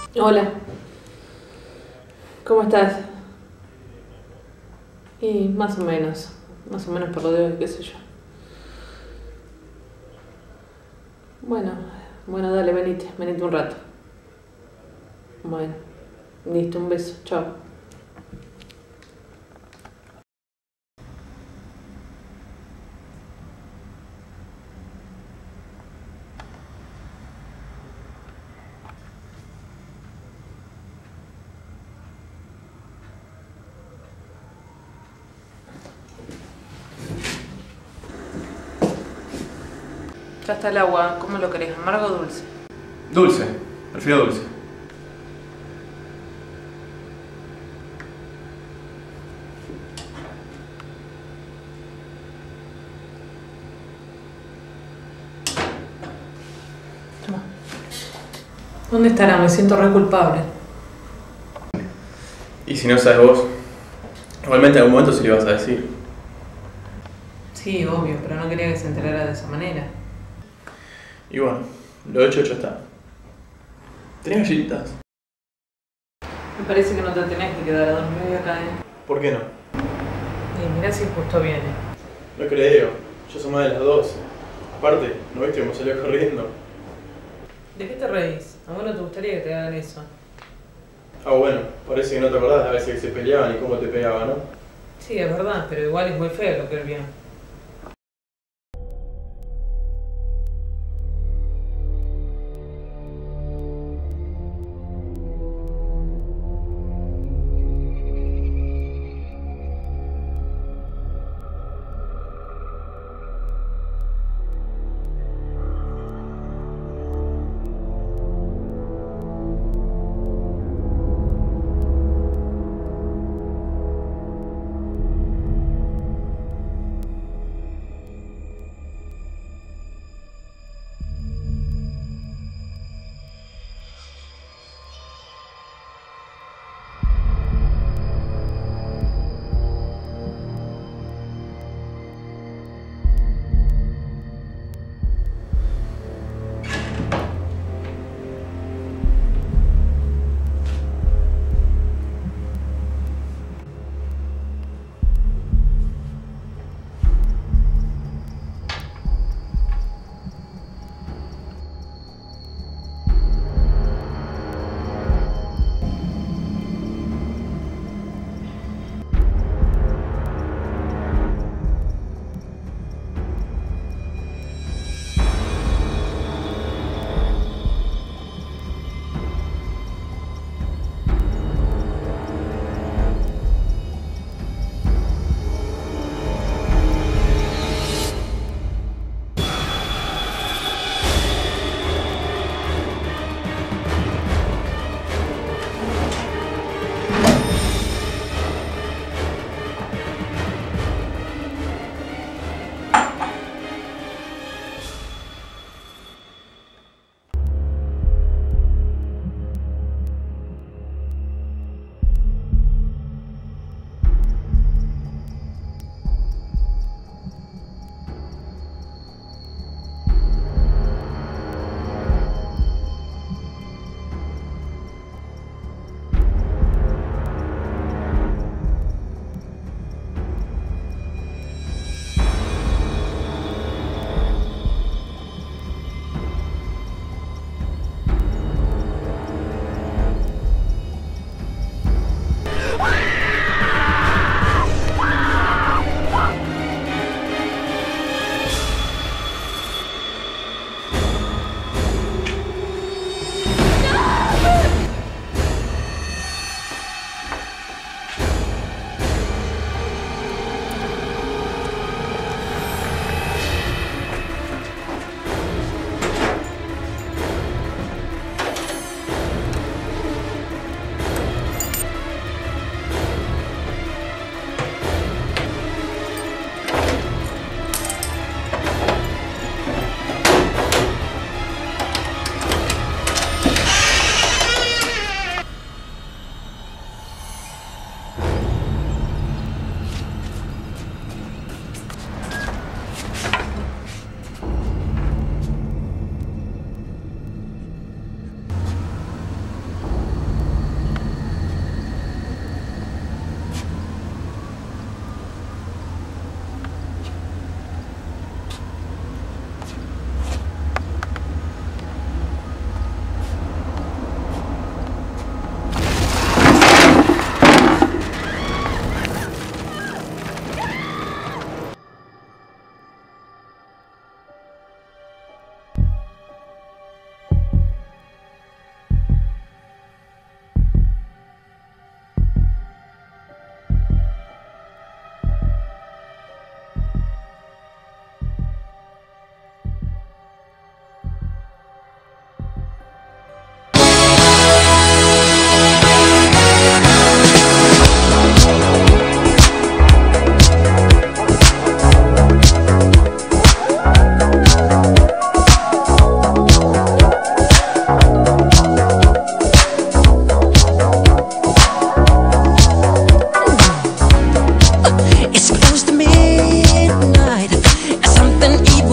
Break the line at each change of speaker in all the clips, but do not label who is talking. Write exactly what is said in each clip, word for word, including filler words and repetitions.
Hola, ¿cómo estás? Y más o menos, más o menos por lo de hoy, qué sé yo. Bueno, bueno, dale, venite, venite un rato. Bueno, listo, un beso, chao. Ya está el agua, ¿cómo lo querés? ¿Amargo o dulce?
Dulce, prefiero dulce.
Toma. ¿Dónde estará? Me siento re culpable.
Y si no sabes vos, igualmente en algún momento sí le vas a decir.
Sí, obvio, pero no quería que se enterara de esa manera.
Y bueno, lo hecho, hecho está. ¿Tenés galletitas?
Me parece que no te tenés que quedar a dormir hoy acá, ¿eh?
¿Por qué no?
Y mirá si justo viene.
No creo, ya son más de las doce. Aparte, ¿no viste cómo salió corriendo?
¿De qué te reís? ¿A vos no te gustaría que te hagan eso?
Ah, bueno, parece que no te acordás las veces que se peleaban y cómo te pegaban, ¿no?
Sí, es verdad, pero igual es muy feo lo que él vio.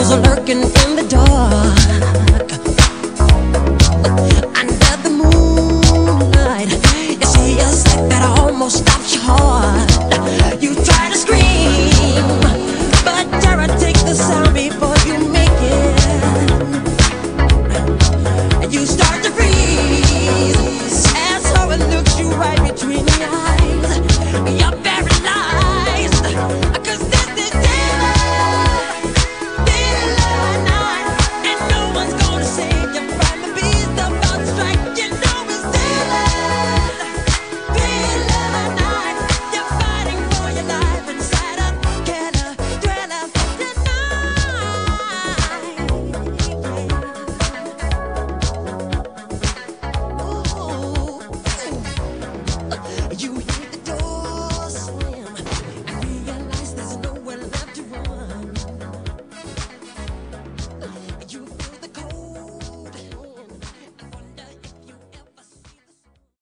lurking in the dark.